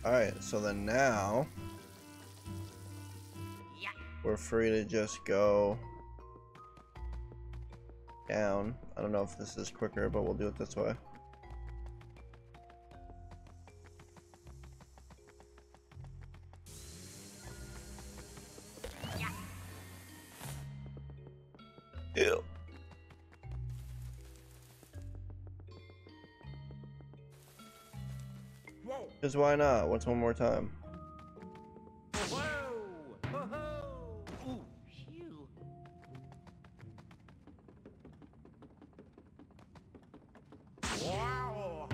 Alright, so then now we're free to just go down. I don't know if this is quicker, but we'll do it this way. Ew. Because why not? What's one more time? Whoa! Ho-ho! Ooh, phew. Wow!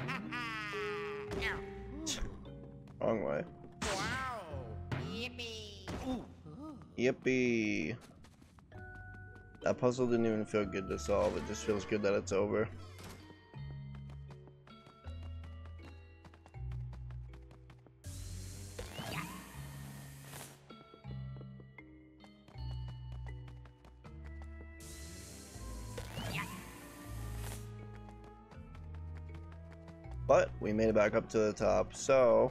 Wrong way. Wow! Yippee! Ooh. Yippee. That puzzle didn't even feel good to solve. It just feels good that it's over. But we made it back up to the top, so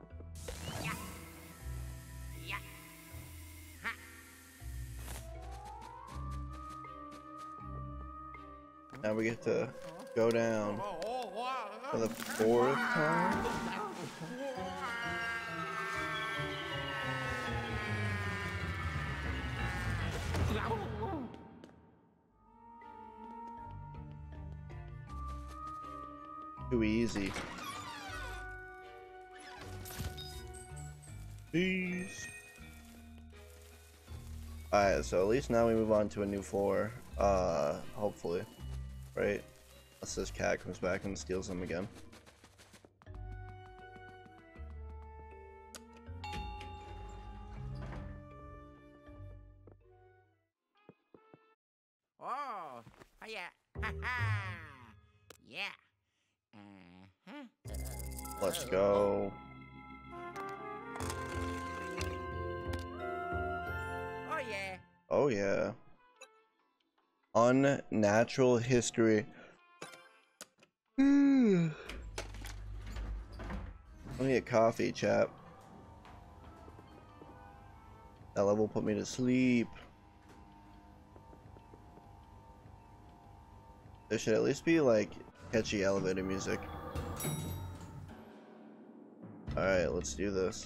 now we get to go down for the 4th time. Too easy. Peace. Alright, so at least now we move on to a new floor. Hopefully. Right? Unless this cat comes back and steals them again. Oh, yeah. Ha ha. Yeah. Let's go. Oh yeah. Oh yeah. Unnatural history. Let me get coffee, chap. That level put me to sleep. There should at least be like catchy elevator music. Alright, let's do this.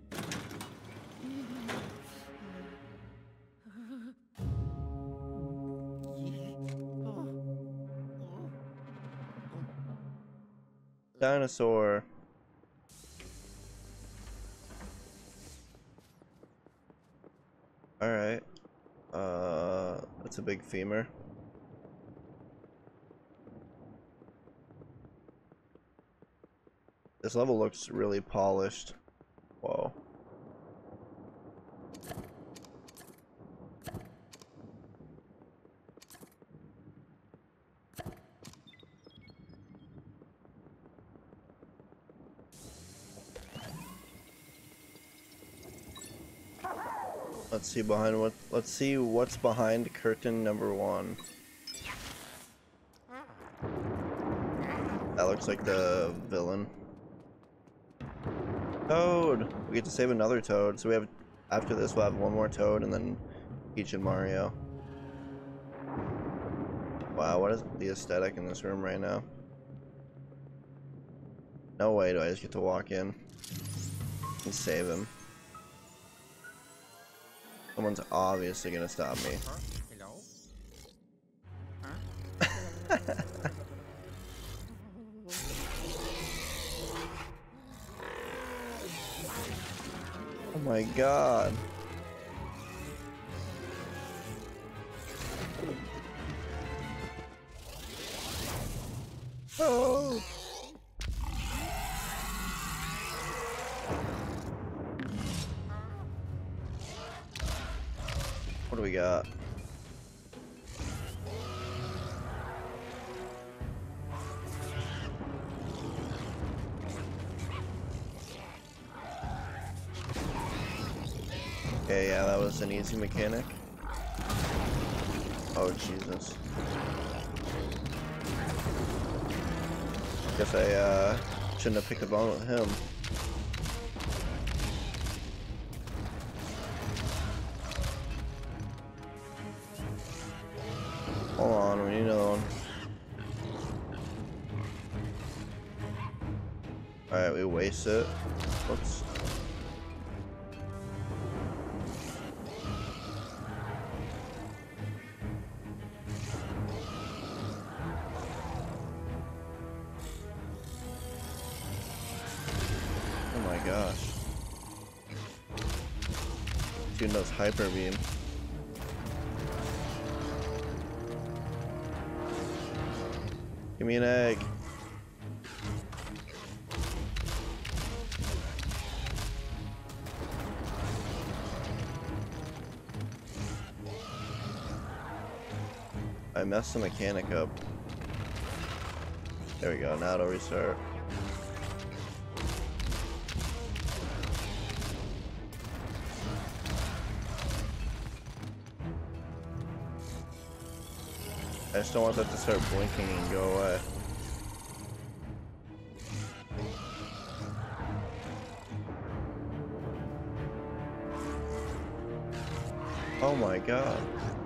Dinosaur. Alright. That's a big femur. This level looks really polished. Whoa. Let's see what's behind curtain number 1. That looks like the villain. Toad! We get to save another Toad, so we have, after this we'll have one more Toad and then Peach and Mario. Wow, what is the aesthetic in this room right now? No way do I just get to walk in and save him. Someone's obviously gonna stop me. Hello? Oh my god. Oh. What do we got? Okay, yeah, that was an easy mechanic. Oh, Jesus. Guess I shouldn't have picked up on with him. Hold on, we need another one. Alright, we waste it. Whoops. Oh my gosh. Dude knows hyper beam. Give me an egg. I messed the mechanic up. There we go, now it'll restart. I just don't want that to start blinking and go away. Oh my god.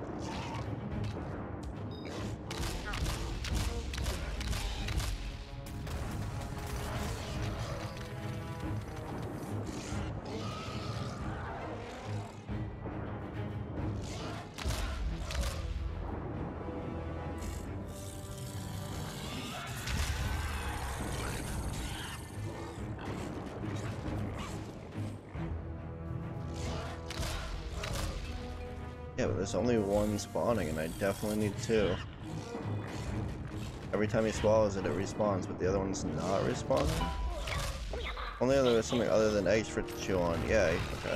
Yeah, but there's only one spawning, and I definitely need two. Every time he swallows it, it respawns, but the other one's not respawning? Only if there was something other than eggs for it to chew on. Yeah, okay.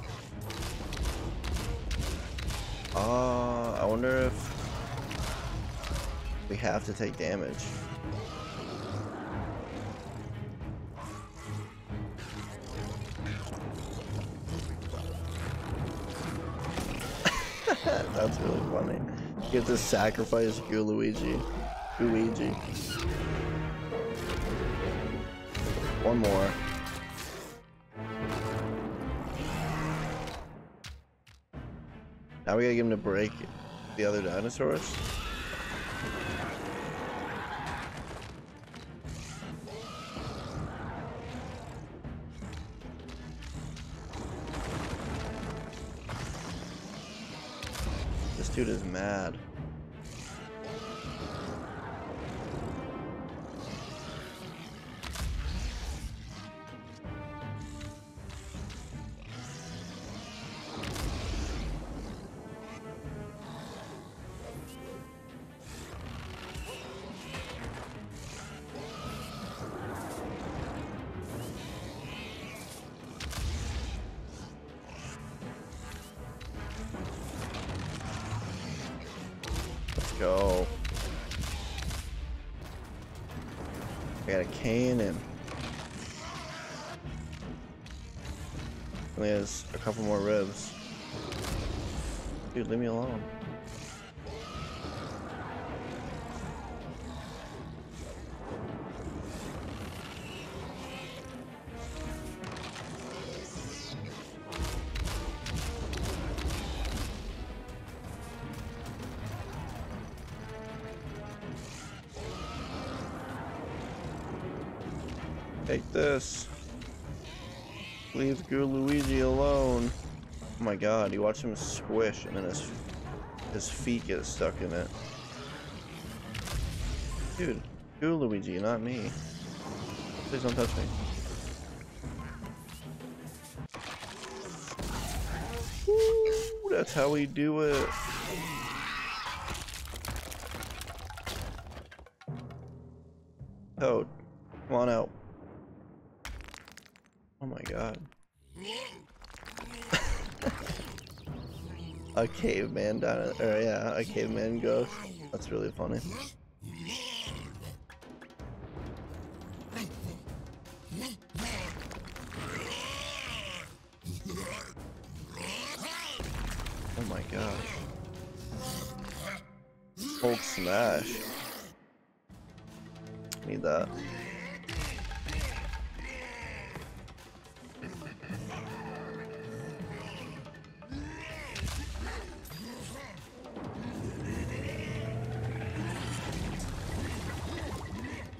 I wonder if we have to take damage. That's really funny. You have to sacrifice Luigi. One more. Now we gotta get him to break the other dinosaurs. This dude is mad. Go. I got a cannon. Only has a couple more ribs. Dude, leave me alone. Take this. Leave Luigi alone. Oh my god, you watch him squish and then his feet get stuck in it. Dude, Luigi, not me. Please don't touch me. Woo, that's how we do it. Toad, come on out. Oh my god. A caveman down, or yeah, a caveman ghost. That's really funny. Oh my gosh. Hulk smash. Need that.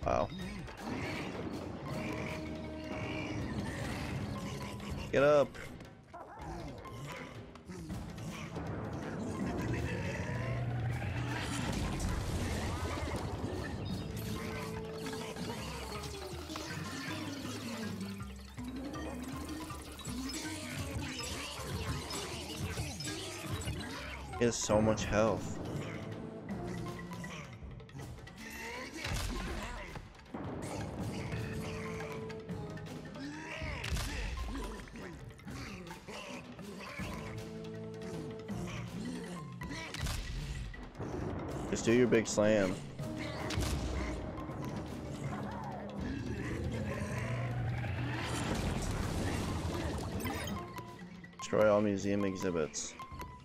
Wow. Get up. He has so much health. Just do your big slam. Destroy all museum exhibits.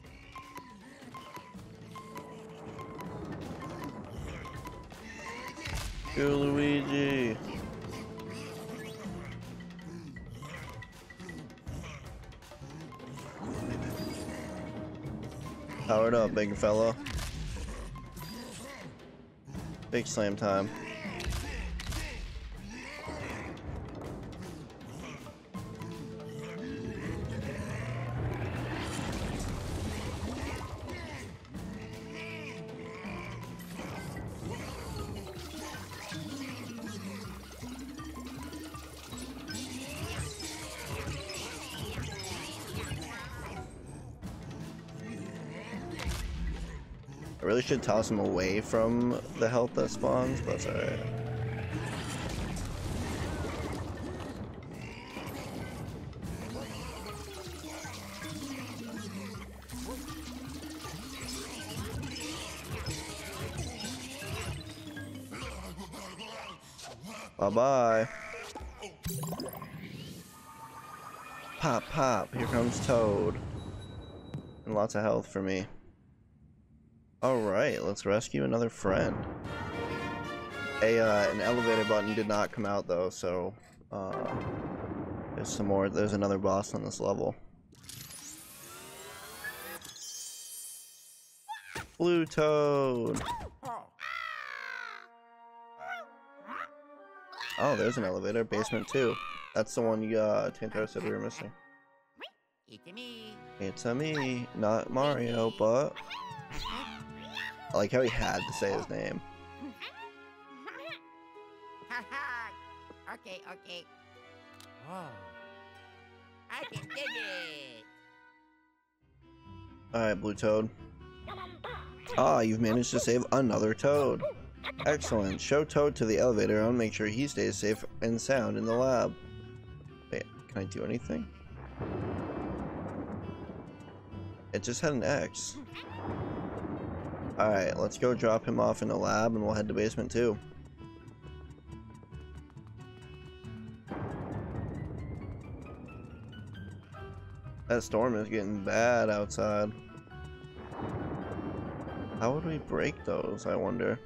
Go Luigi! Powered up, big fella. Big slam time. I really should toss him away from the health that spawns, but it's alright. Bye-bye. Pop, pop. Here comes Toad. And lots of health for me. Alright, let's rescue another friend. An elevator button did not come out though, so there's another boss on this level. Blue Toad! Oh, there's an elevator, basement 2. That's the one Tantaro said we were missing. It's me. It's a me, not Mario, but I like how he had to say his name. Okay, okay. Oh, I can dig it. Alright, Blue Toad. Ah, you've managed to save another Toad. Excellent. Show Toad to the elevator and make sure he stays safe and sound in the lab. Wait, can I do anything? It just had an X. Alright, let's go drop him off in the lab and we'll head to basement 2. That storm is getting bad outside. How would we break those, I wonder?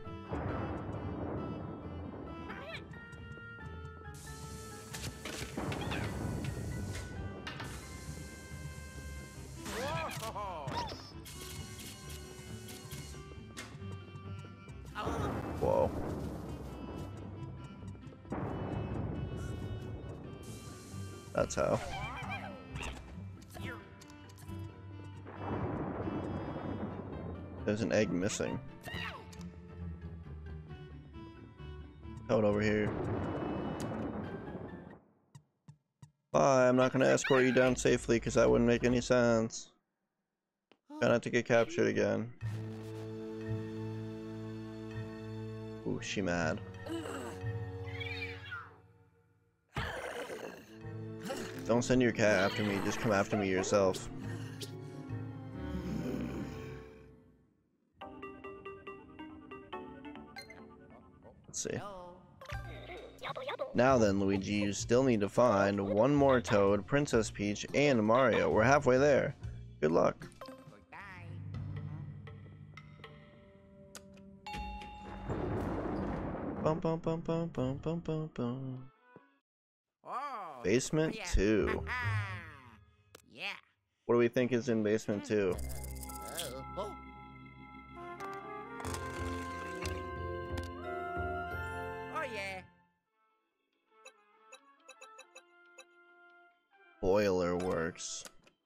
Whoa. That's how. There's an egg missing. Toad over here. Bye, I'm not gonna escort you down safely because that wouldn't make any sense. Try not to get captured again. Ooh, she mad. Don't send your cat after me, just come after me yourself. Let's see. Now then, Luigi, you still need to find one more Toad, Princess Peach, and Mario. We're halfway there. Good luck. Bum bum bum bum bum bum bum bum. Oh, Basement 2. Yeah. What do we think is in basement 2? Oh. Oh yeah. Boiler works.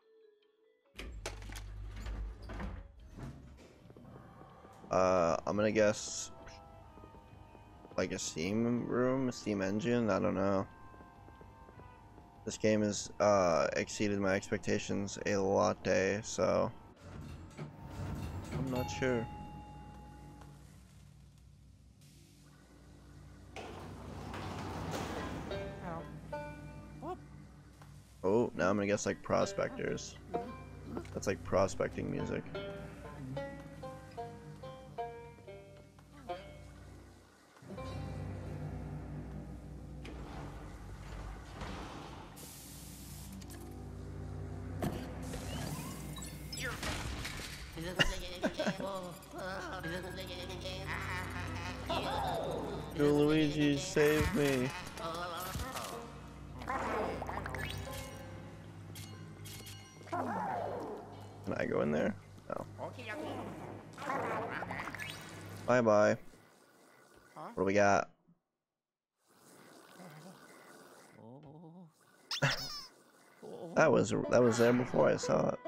I'm gonna guess like a steam room, a steam engine, I don't know. This game has exceeded my expectations a lot, so I'm not sure. Oh, now I'm gonna guess like prospectors. That's like prospecting music. Yo, Luigi, save me. Can I go in there? No. Bye bye. What do we got? that was there before I saw it.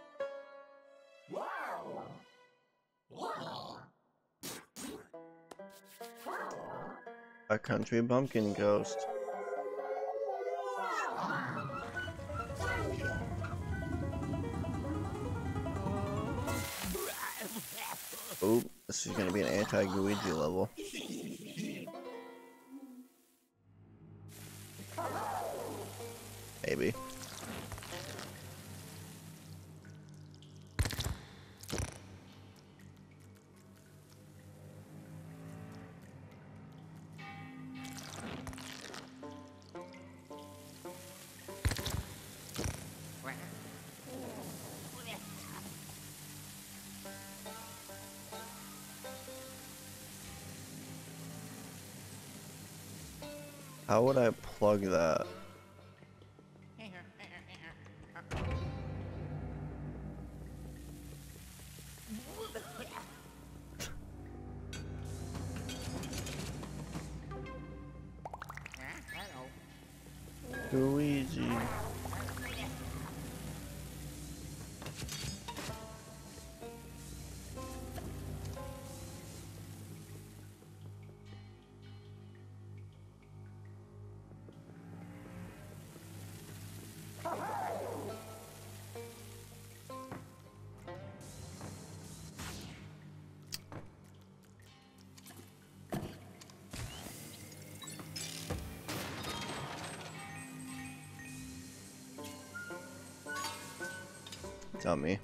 A country bumpkin ghost. Oh, this is gonna be an anti-Luigi level. Maybe. How would I plug that? Luigi. Tell me.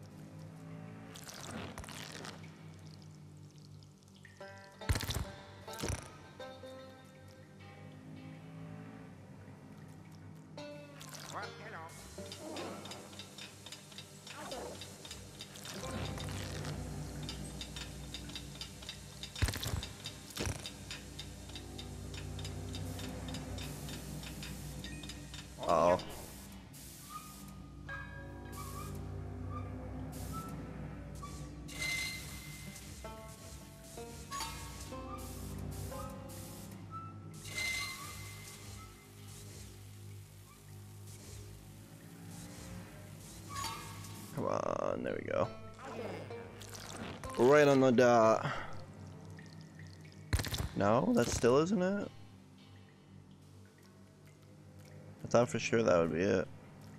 Oh. Come on, there we go. Right on the dot. No, that still isn't it? I thought for sure that would be it.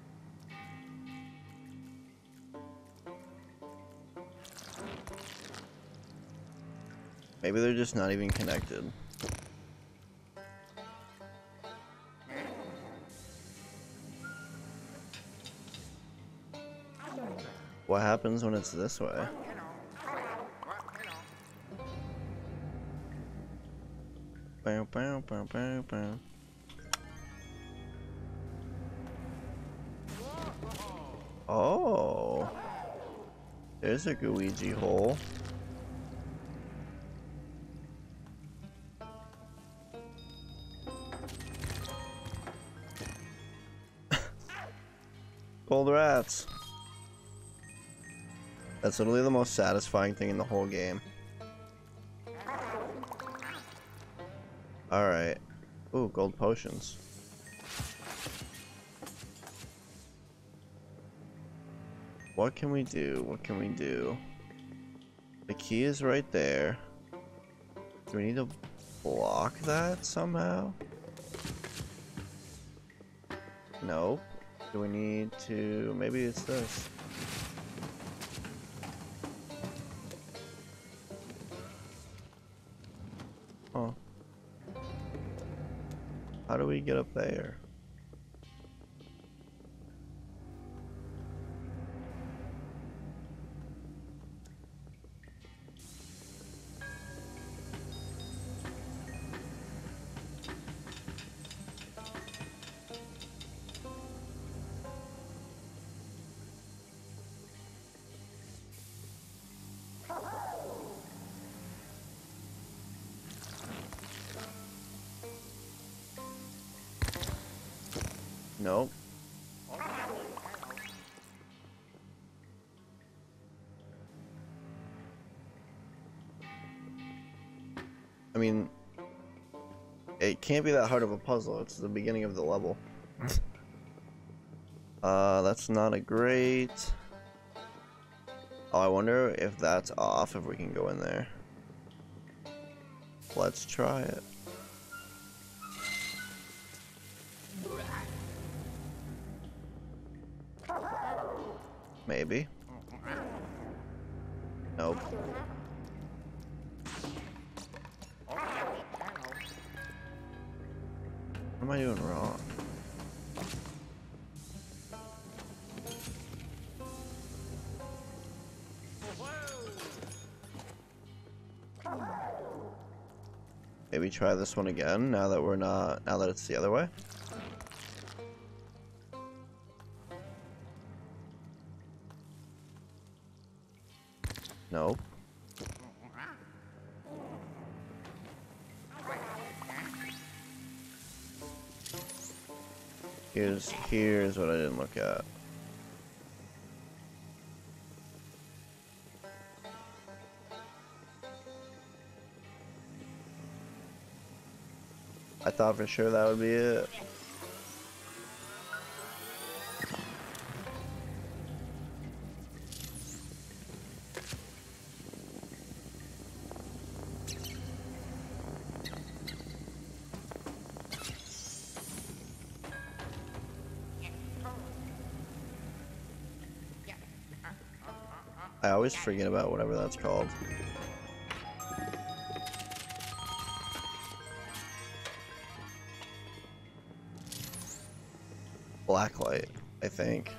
Maybe they're just not even connected. What happens when it's this way? Bow, bow, bow, bow, bow. Oh, there's a Luigi hole. Gold rats. That's literally the most satisfying thing in the whole game. Alright. Ooh, gold potions. What can we do? What can we do? The key is right there. Do we need to block that somehow? Nope. Do we need to... Maybe it's this. Huh. How do we get up there? Nope. I mean, it can't be that hard of a puzzle. It's the beginning of the level. That's not a great... Oh, I wonder if that's off, if we can go in there. Let's try it. Maybe. Nope. What am I doing wrong? Maybe try this one again now that now that it's the other way. Nope. Here's what I didn't look at. I thought for sure that would be it. I always forget about whatever that's called. Blacklight, I think.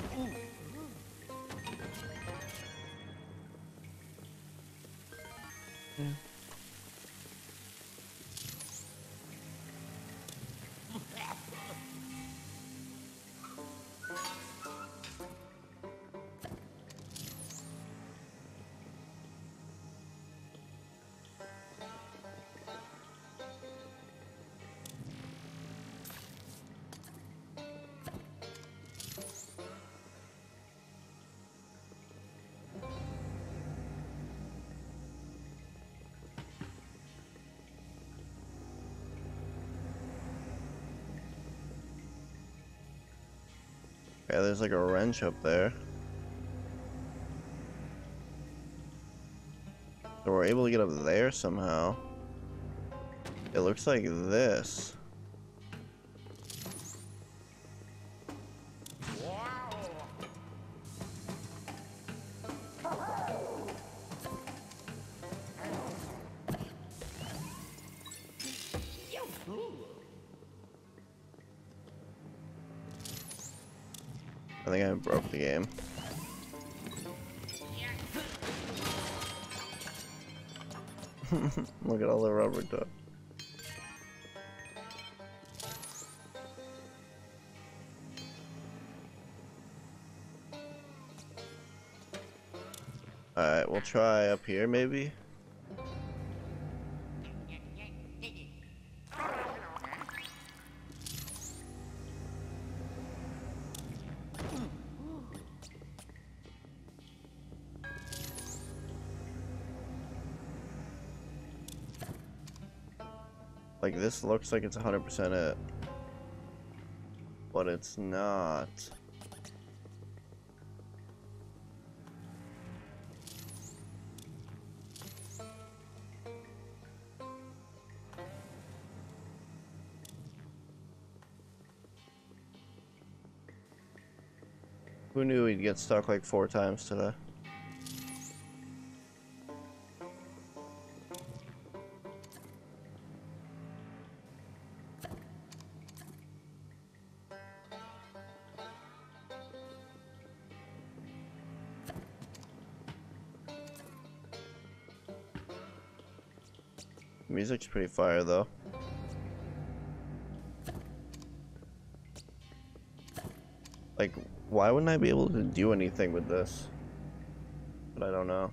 Yeah, there's like a wrench up there. So we're able to get up there somehow. It looks like this. I think I broke the game. Look at all the rubber duck. Alright, we'll try up here maybe. Like, this looks like it's 100% it. But it's not. Who knew he'd get stuck like 4 times today? Music's pretty fire though. Like, why wouldn't I be able to do anything with this? But I don't know.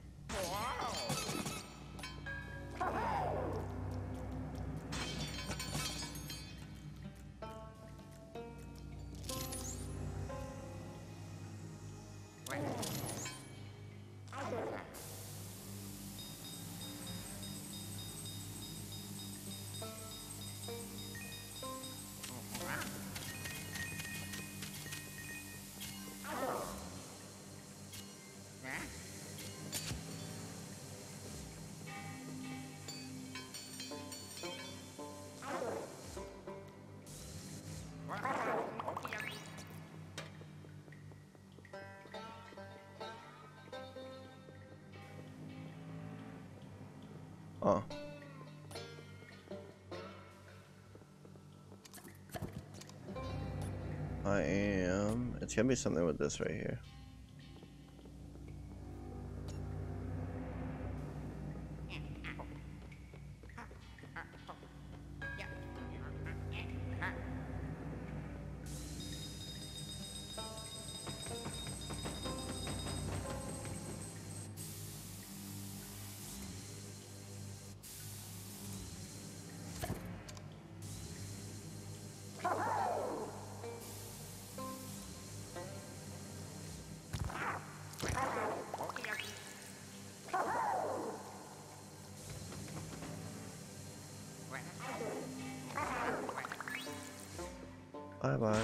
Oh. It's gonna be something with this right here. Bye bye.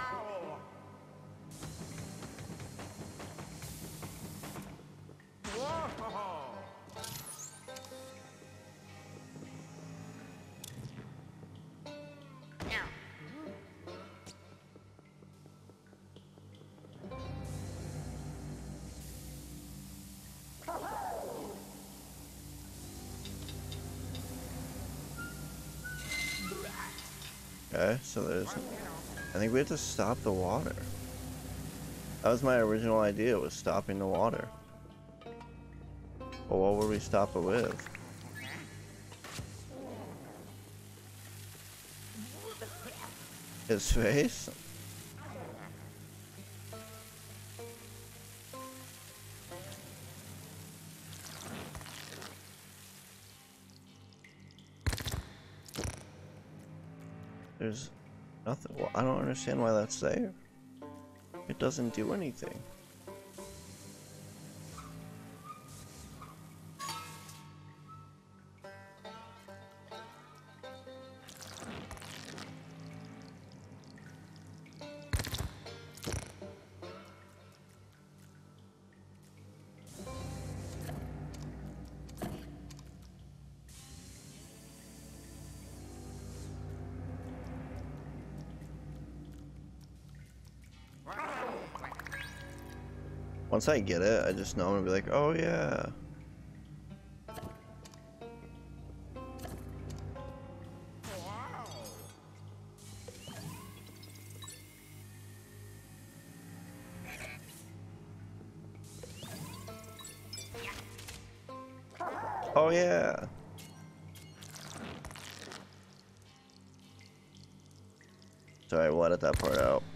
Okay, so I think we have to stop the water. That was my original idea, was stopping the water. But what would we stop it with? His face? There's nothing. Well, I don't understand why that's there. It doesn't do anything. Once I get it, I just know I'm gonna be like, oh yeah. Oh yeah. Sorry, we'll edit that part out.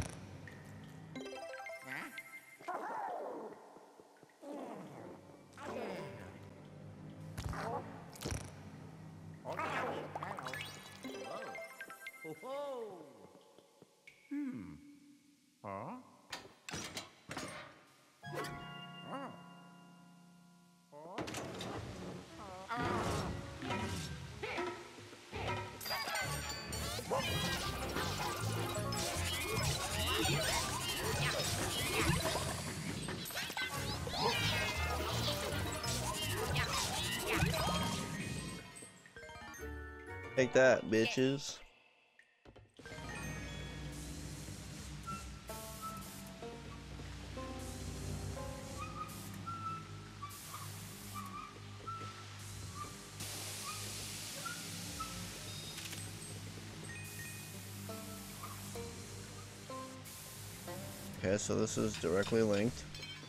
Take that, bitches. Okay, so this is directly linked.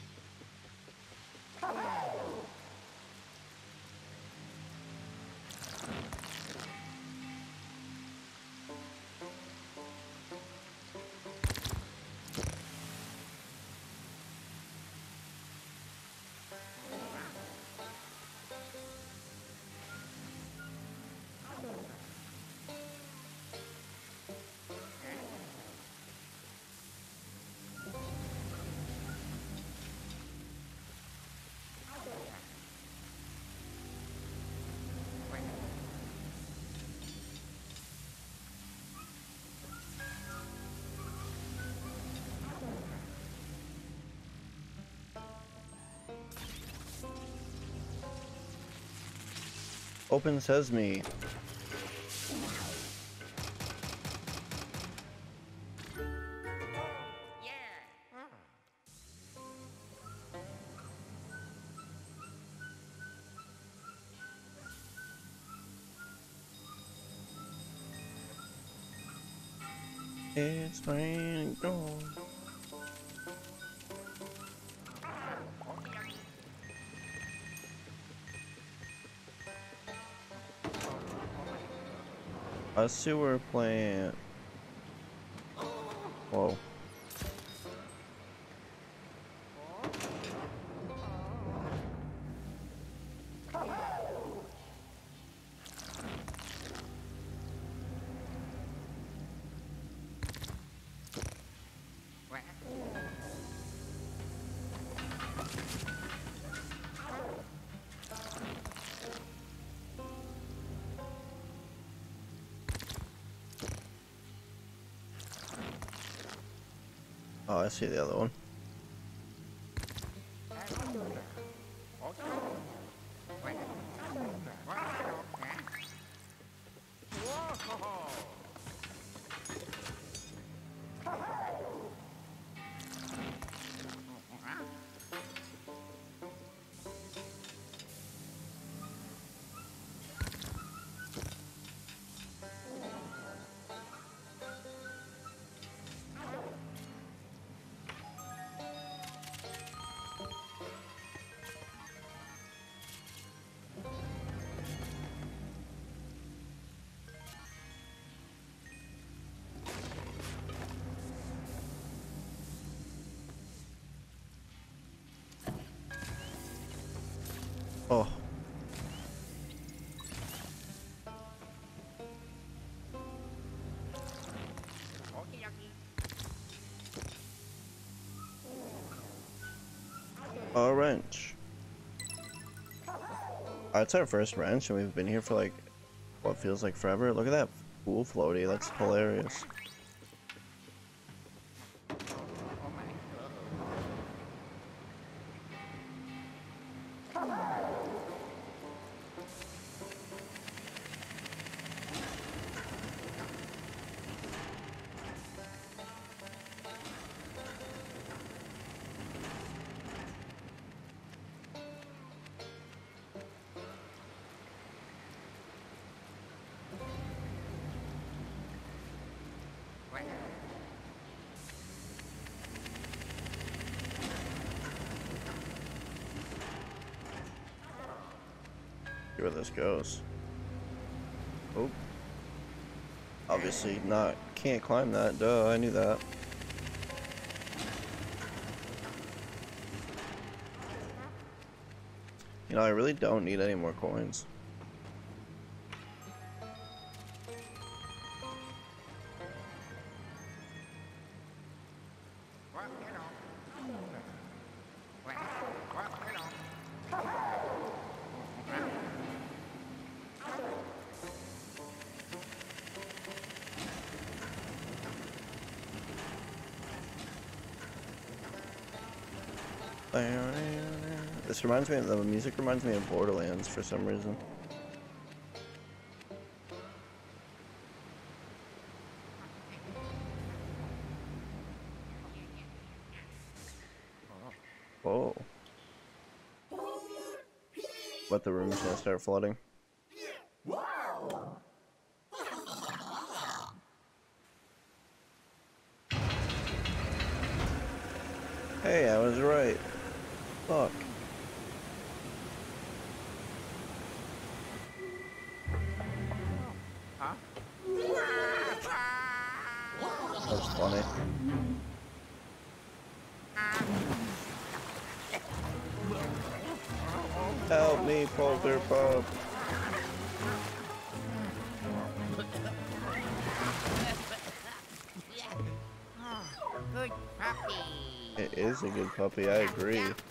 Open Sesame. It's raining gold. A sewer plant. Whoa. Oh, I see the other one. Oh. A wrench. It's our first wrench, and we've been here for like what feels like forever. Look at that pool floaty. That's hilarious. See where this goes. Oh. Obviously not. Can't climb that. Duh, I knew that. You know, I really don't need any more coins. This reminds me of the music reminds me of Borderlands for some reason. Whoa. But the room's gonna start flooding. Hey, I was right. Look. Huh? That's funny. Help me, Polterpup. Good puppy. It is a good puppy, I agree.